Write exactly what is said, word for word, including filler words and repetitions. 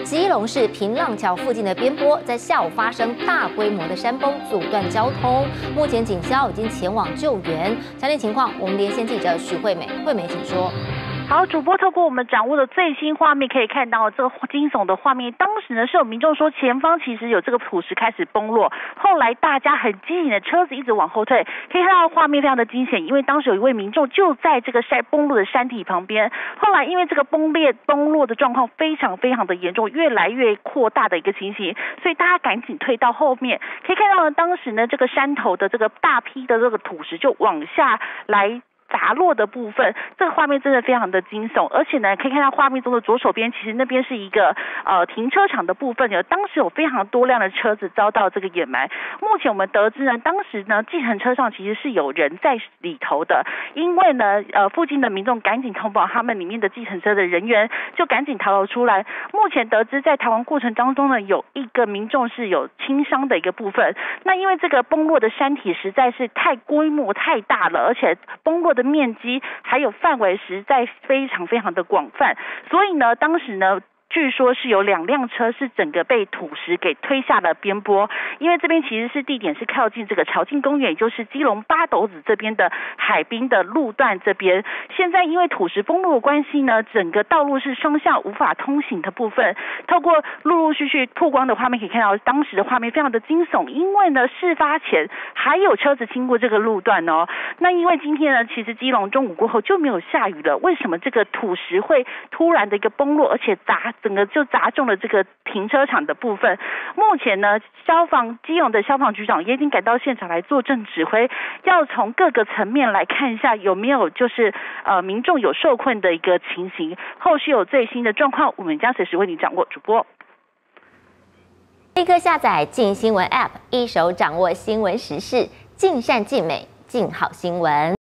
基隆市平浪桥附近的边坡在下午发生大规模的山崩，阻断交通。目前警消已经前往救援。详细情况，我们连线记者许惠美，惠美请说。 好，主播透过我们掌握的最新画面，可以看到这个惊悚的画面。当时呢，是有民众说前方其实有这个土石开始崩落，后来大家很机警的车子一直往后退，可以看到画面非常的惊险，因为当时有一位民众就在这个山崩落的山体旁边。后来因为这个崩裂崩落的状况非常非常的严重，越来越扩大的一个情形，所以大家赶紧退到后面。可以看到呢，当时呢这个山头的这个大批的这个土石就往下来 砸落的部分，这个画面真的非常的惊悚，而且呢，可以看到画面中的左手边，其实那边是一个呃停车场的部分，有当时有非常多辆的车子遭到这个掩埋。目前我们得知呢，当时呢，计程车上其实是有人在里头的，因为呢，呃，附近的民众赶紧通报他们里面的计程车的人员，就赶紧逃了出来。目前得知在逃亡过程当中呢，有一个民众是有轻伤的一个部分。那因为这个崩落的山体实在是太规模太大了，而且崩落 的面积还有范围实在非常非常的广泛，所以呢，当时呢， 据说是有两辆车是整个被土石给推下了边坡，因为这边其实是地点是靠近这个潮境公园，也就是基隆八斗子这边的海滨的路段这边。现在因为土石崩落的关系呢，整个道路是双向无法通行的部分。透过陆陆续续曝光的画面可以看到，当时的画面非常的惊悚，因为呢，事发前还有车子经过这个路段哦。那因为今天呢，其实基隆中午过后就没有下雨了，为什么这个土石会突然的一个崩落，而且砸 整个就砸中了这个停车场的部分。目前呢，消防基隆的消防局长也已经赶到现场来坐镇指挥，要从各个层面来看一下有没有就是呃民众有受困的一个情形。后续有最新的状况，我们将随时为你掌握。主播， 立刻下载镜新闻 App， 一手掌握新闻时事，尽善尽美，尽好新闻。